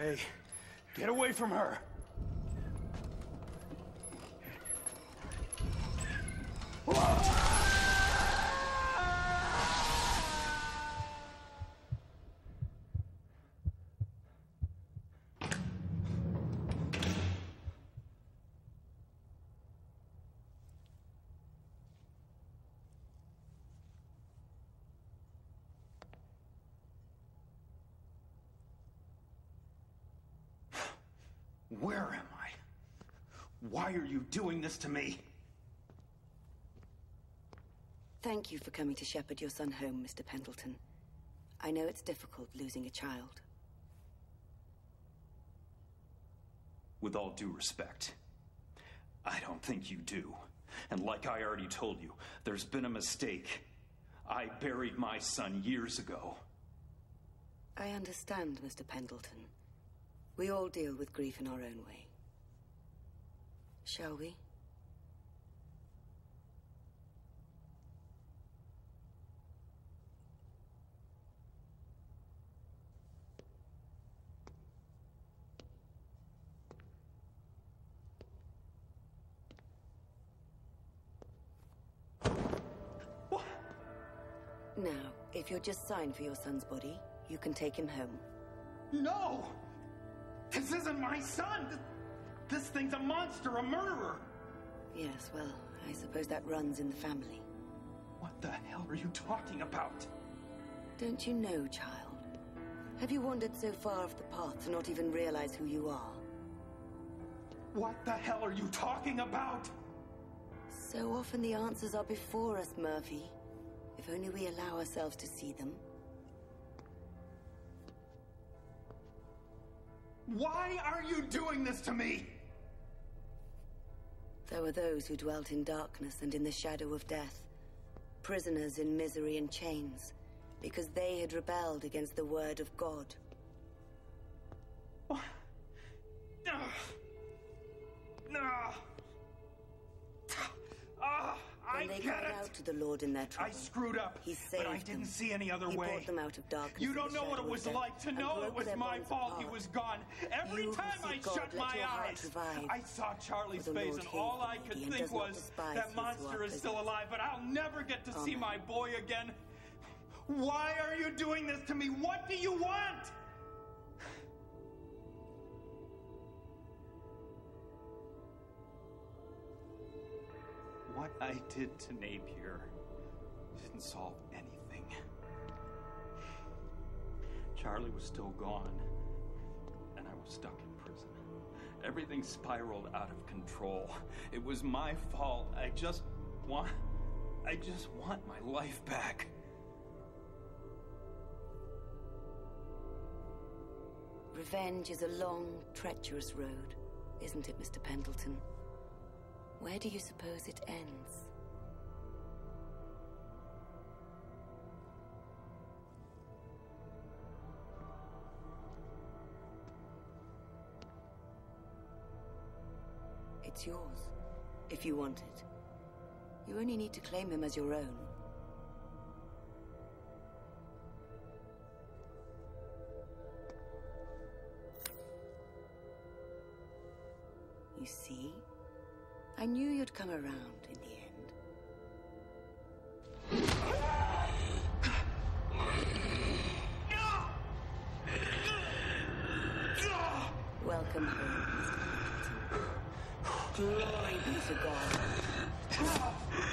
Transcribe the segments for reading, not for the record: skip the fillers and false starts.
Hey, get away from her! Where am I? Why are you doing this to me? Thank you for coming to shepherd your son home, Mr. Pendleton. I know it's difficult losing a child. With all due respect, I don't think you do. And like I already told you, there's been a mistake. I buried my son years ago. I understand, Mr. Pendleton. We all deal with grief in our own way. Shall we? What? Now, if you'll just sign for your son's body, you can take him home. No! This isn't my son! This thing's a monster, a murderer! Yes, well, I suppose that runs in the family. What the hell are you talking about? Don't you know, child? Have you wandered so far off the path to not even realize who you are? What the hell are you talking about? So often the answers are before us, Murphy. If only we allow ourselves to see them. Why are you doing this to me? There were those who dwelt in darkness and in the shadow of death. Prisoners in misery and chains, because they had rebelled against the word of God. Oh. No. No. When they cried out to the Lord in their trouble, I screwed up, He saved but I didn't them. see any other He way. brought them out of darkness. You and don't the know what it shadow was of like to death, know and it was broke their my bonds fault he apart. was gone. Every You who time I seek God, shut let my your heart eyes, revive. I saw Charlie's For the face, Lord and hates all the I needy could and think does not was, despise that his who monster are is still prisoners. alive, but I'll never get to see Amen. my boy again. Why are you doing this to me? What do you want? What I did to Napier didn't solve anything. Charlie was still gone, and I was stuck in prison. Everything spiraled out of control. It was my fault. I just want my life back. Revenge is a long, treacherous road, isn't it, Mr. Pendleton? Where do you suppose it ends? It's yours, if you want it. You only need to claim him as your own. You see? I knew you'd come around in the end. Welcome home, Mr. Pendleton. Glory be to God.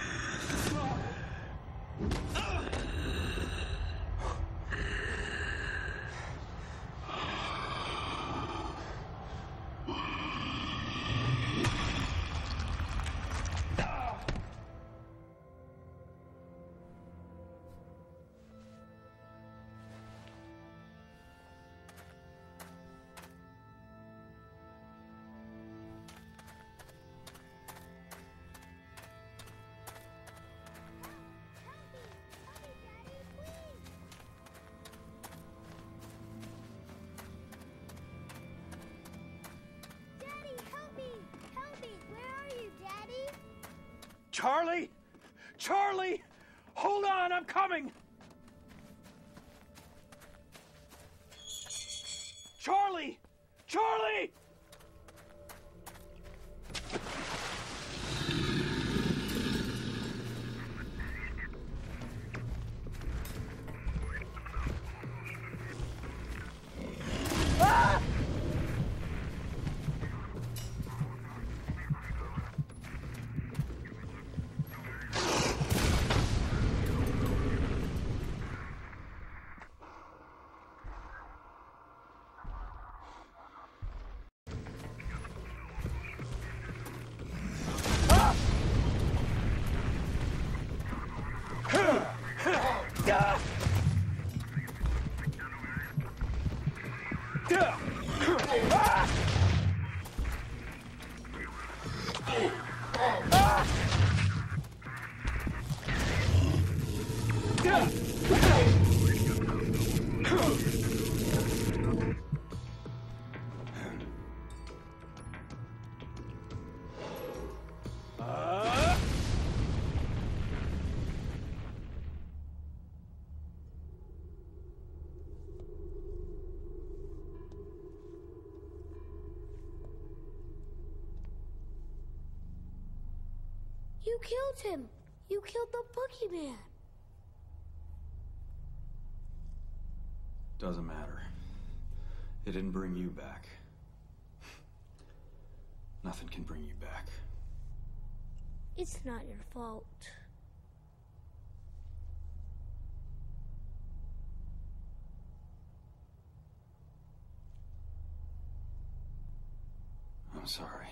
Charlie! Charlie! Hold on, I'm coming! Charlie! Charlie! You killed him. You killed the boogeyman. Doesn't matter. It didn't bring you back. Nothing can bring you back. It's not your fault. I'm sorry.